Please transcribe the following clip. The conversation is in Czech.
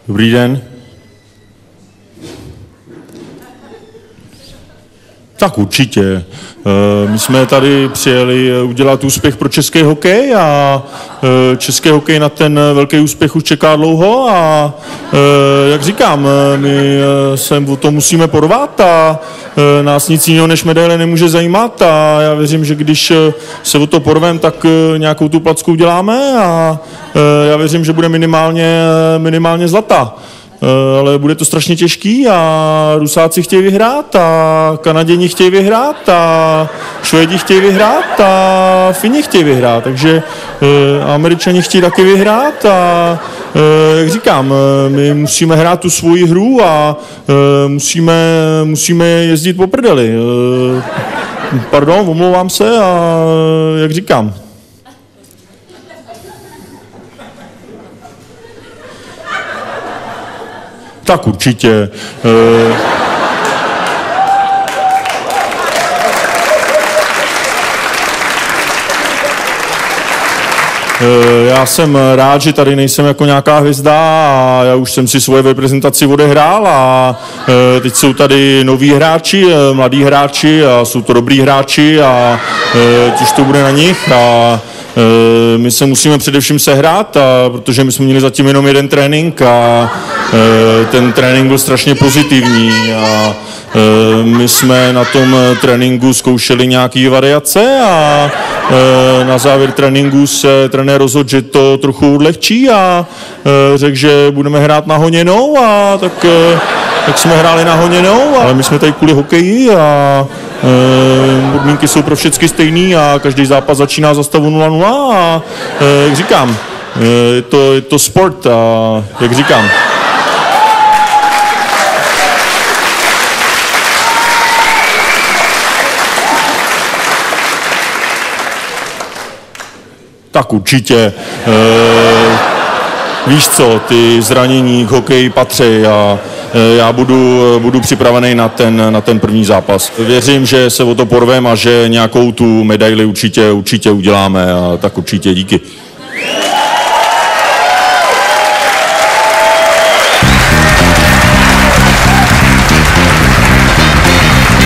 Dobrý den. Tak určitě. My jsme tady přijeli udělat úspěch pro český hokej a český hokej na ten velký úspěch už čeká dlouho a jak říkám, my se o to musíme porvat a nás nic jiného než medaile nemůže zajímat a já věřím, že když se o to porvem, tak nějakou tu placku uděláme a já věřím, že bude minimálně zlata. Ale bude to strašně těžký a Rusáci chtějí vyhrát a Kanaděni chtějí vyhrát a Švédi chtějí vyhrát a Fini chtějí vyhrát, takže Američani chtějí taky vyhrát a jak říkám, my musíme hrát tu svoji hru a musíme jezdit po prdeli. Pardon, omlouvám se a jak říkám. Tak určitě. Já jsem rád, že tady nejsem jako nějaká hvězda a já už jsem si svoje reprezentaci odehrál a teď jsou tady noví hráči, mladí hráči a jsou to dobrý hráči a těž to bude na nich a my se musíme především sehrát, protože my jsme měli zatím jenom jeden trénink a ten trénink byl strašně pozitivní a my jsme na tom tréninku zkoušeli nějaké variace a na závěr tréninku se trenér rozhodl, že to trochu odlehčí a řekl, že budeme hrát na honěnou a tak jsme hráli na honěnou, ale my jsme tady kvůli hokeji a podmínky jsou pro všechny stejný a každý zápas začíná za stavu 0-0 a jak říkám, je to sport a jak říkám. Tak určitě. Víš co, ty zranění k hokeji patří a já budu připravený na ten první zápas. Věřím, že se o to porvem a že nějakou tu medaili určitě uděláme a tak určitě díky.